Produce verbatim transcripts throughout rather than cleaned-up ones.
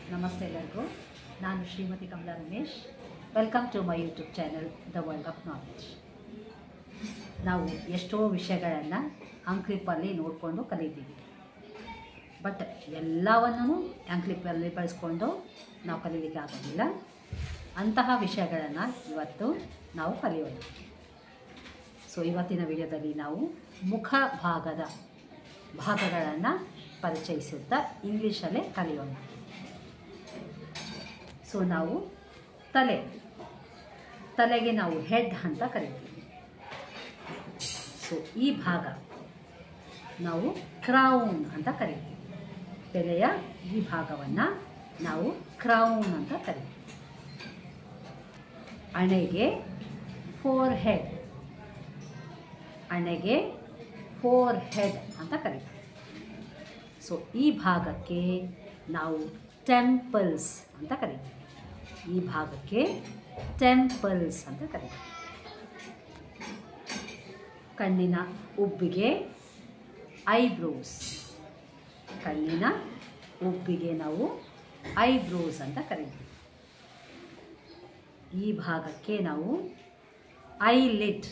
ನಮಸ್ತೆ ಎಲ್ಲರಿಗೂ. ನಾನು Shrimati Kamala Ramesh. Welcome to my YouTube channel the world of knowledge. ನಾವು ಎಷ್ಟೋ ವಿಷಯಗಳನ್ನು ಅಂಕ್ಲಿಪ್ಪಲ್ಲಿ ನೋಡಿಕೊಂಡು ಕಲಿತೀವಿ. ಬಟ್ ಎಲ್ಲವನ್ನೂ ಅಂಕ್ಲಿಪ್ಪಲ್ಲಿ ಬಳಸ್ಕೊಂಡು ನಾವು ಕಲೀಲಿಕ್ಕೆ ಆಗೋದಿಲ್ಲ. ಅಂತಹ ವಿಷಯಗಳನ್ನು ಇವತ್ತು ನಾವು ಕಲಿಯೋಣ. ಸೊ ಇವತ್ತಿನ ವಿಡಿಯೋದಲ್ಲಿ ನಾವು ಮುಖ ಭಾಗದ ಭಾಗಗಳನ್ನು ಪರಿಚಯಿಸುತ್ತಾ ಇಂಗ್ಲೀಷಲ್ಲೇ ಕಲಿಯೋಣ. ಸೊ ನಾವು ತಲೆ ತಲೆಗೆ ನಾವು ಹೆಡ್ ಅಂತ ಕರಿತೀವಿ. ಸೊ ಈ ಭಾಗ ನಾವು ಕ್ರೌನ್ ಅಂತ ಕರಿತೀವಿ. ತಲೆಯ ಈ ಭಾಗವನ್ನು ನಾವು ಕ್ರೌನ್ ಅಂತ ಕರಿತೀವಿ. ಹಣೆಗೆ ಫೋರ್ ಹೆಡ್ ಹಣೆಗೆ ಫೋರ್ ಹೆಡ್ ಅಂತ ಕರಿತೀವಿ. ಸೊ ಈ ಭಾಗಕ್ಕೆ ನಾವು ಟೆಂಪಲ್ಸ್ ಅಂತ ಕರಿತೀವಿ. ಈ ಭಾಗಕ್ಕೆ ಟೆಂಪಲ್ಸ್ ಅಂತ ಕರಿತೀವಿ. ಕಣ್ಣಿನ ಉಬ್ಬಿಗೆ ಐಬ್ರೋಸ್ ಕಣ್ಣಿನ ಉಬ್ಬಿಗೆ ನಾವು ಐಬ್ರೋಸ್ ಅಂತ ಕರಿತೀವಿ. ಈ ಭಾಗಕ್ಕೆ ನಾವು ಐಲಿಡ್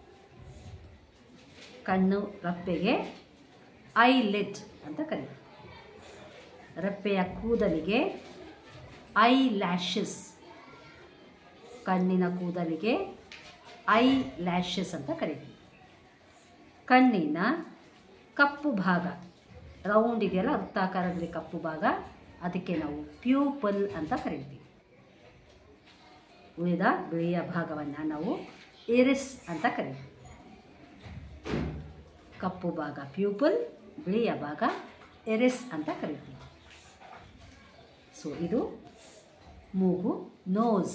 ಕಣ್ಣು ರಪ್ಪೆಗೆ ಐಲಿಡ್ ಅಂತ ಕರಿತೀವಿ. ರೆಪ್ಪೆಯ ಕೂದಲಿಗೆ ಐ ಲ್ಯಾಶಸ್ ಕಣ್ಣಿನ ಕೂದಲಿಗೆ ಐ ಲ್ಯಾಶಸ್ ಅಂತ ಕರಿತೀವಿ. ಕಣ್ಣಿನ ಕಪ್ಪು ಭಾಗ ರೌಂಡ್ ಇದೆಯಲ್ಲ, ವೃತ್ತಾಕಾರದಲ್ಲಿ ಕಪ್ಪು ಭಾಗ, ಅದಕ್ಕೆ ನಾವು ಪ್ಯೂಪಲ್ ಅಂತ ಕರಿತೀವಿ. ಉಳಿದ ಬಿಳಿಯ ಭಾಗವನ್ನು ನಾವು ಇರಿಸ್ ಅಂತ ಕರಿತೀವಿ. ಕಪ್ಪು ಭಾಗ ಪ್ಯೂಪಲ್, ಬಿಳಿಯ ಭಾಗ ಇರಿಸ್ ಅಂತ ಕರಿತೀವಿ. ಸೊ ಇದು ಮೂಗು, ನೋಸ್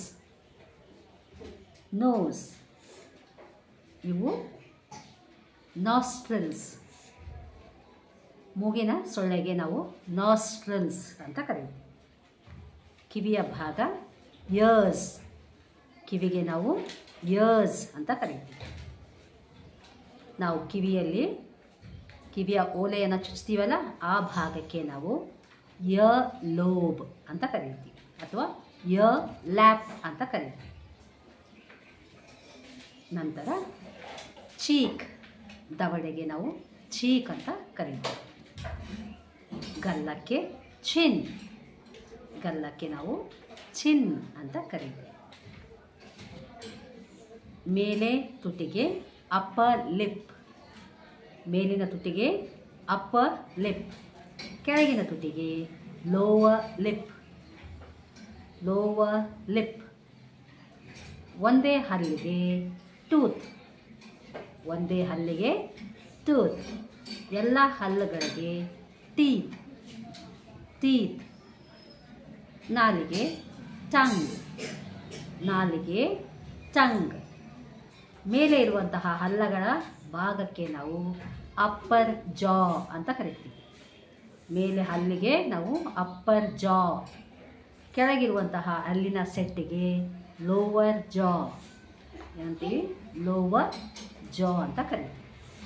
ನೋಸ್ ಇವು ನಾಸ್ಟ್ರಿಲ್ಸ್. ಮೂಗಿನ ಸೊಳ್ಳೆಗೆ ನಾವು ನಾಸ್ಟ್ರಿಲ್ಸ್ ಅಂತ ಕರಿತೀವಿ. ಕಿವಿಯ ಭಾಗ ಇಯರ್ಸ್ ಕಿವಿಗೆ ನಾವು ಇಯರ್ಸ್ ಅಂತ ಕರಿತೀವಿ. ನಾವು ಕಿವಿಯಲ್ಲಿ ಕಿವಿಯ ಓಲೆಯನ್ನು ಚುಚ್ತೀವಲ್ಲ, ಆ ಭಾಗಕ್ಕೆ ನಾವು ಇಯರ್ ಲೋಬ್ ಅಂತ ಕರಿತೀವಿ ಅಥವಾ ಇಯರ್ ಲ್ಯಾಪ್ ಅಂತ ಕರಿತೀವಿ. ನಂತರ ಚೀಕ್ ದವಡೆಗೆ ನಾವು ಚೀಕ್ ಅಂತ ಕರಿತೀವಿ. ಗಲ್ಲಕ್ಕೆ ಚಿನ್ ಗಲ್ಲಕ್ಕೆ ನಾವು ಚಿನ್ ಅಂತ ಕರಿತೀವಿ. ಮೇಲೆ ತುಟಿಗೆ ಅಪ್ಪರ್ ಲಿಪ್ ಮೇಲಿನ ತುಟಿಗೆ ಅಪ್ಪರ್ ಲಿಪ್, ಕೆಳಗಿನ ತುಟಿಗೆ ಲೋವರ್ ಲಿಪ್ ಲೋವರ್ ಲಿಪ್. ಒಂದೇ ಹಲ್ಲಿಗೆ ಟೂತ್ ಒಂದೇ ಹಲ್ಲಿಗೆ ಟೂತ್ ಎಲ್ಲ ಹಲ್ಲುಗಳಿಗೆ ಟೀತ್ ಟೀತ್. ನಾಲಿಗೆ ಟಂಗ್ ನಾಲಿಗೆ ಟಂಗ್. ಮೇಲೆ ಇರುವಂತಹ ಹಲ್ಲಗಳ ಭಾಗಕ್ಕೆ ನಾವು ಅಪ್ಪರ್ ಜಾ ಅಂತ ಕರಿತೀವಿ. ಮೇಲೆ ಹಲ್ಲಿಗೆ ನಾವು ಅಪ್ಪರ್ ಜಾ, ಕೆಳಗಿರುವಂತಹ ಹಲ್ಲಿನ ಸೆಟ್ಟಿಗೆ ಲೋವರ್ ಜಾ ಏನಂತೀವಿ, ಲೋವರ್ ಜಾ ಅಂತ ಕರಿತೀವಿ.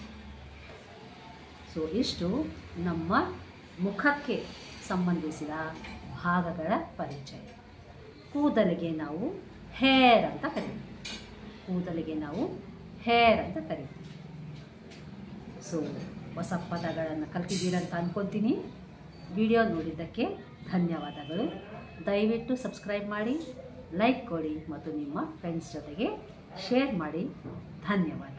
ಸೊ ಇಷ್ಟು ನಮ್ಮ ಮುಖಕ್ಕೆ ಸಂಬಂಧಿಸಿದ ಭಾಗಗಳ ಪರಿಚಯ. ಕೂದಲಿಗೆ ನಾವು ಹೇರ್ ಅಂತ ಕರಿತೀವಿ ಕೂದಲಿಗೆ ನಾವು ಹೇರ್ ಅಂತ ಕರಿತೀವಿ. ಸೊ ಹೊಸ ಪದಗಳನ್ನು ಕಲ್ತಿದ್ದೀರಂತ ಅಂದ್ಕೊತೀನಿ. ವಿಡಿಯೋ ನೋಡಿದ್ದಕ್ಕೆ ಧನ್ಯವಾದಗಳು. ದಯವಿಟ್ಟು ಸಬ್ಸ್ಕ್ರೈಬ್ ಮಾಡಿ, ಲೈಕ್ ಕೊಡಿ ಮತ್ತು ನಿಮ್ಮ ಫ್ರೆಂಡ್ಸ್ ಜೊತೆಗೆ ಶೇರ್ ಮಾಡಿ. ಧನ್ಯವಾದ.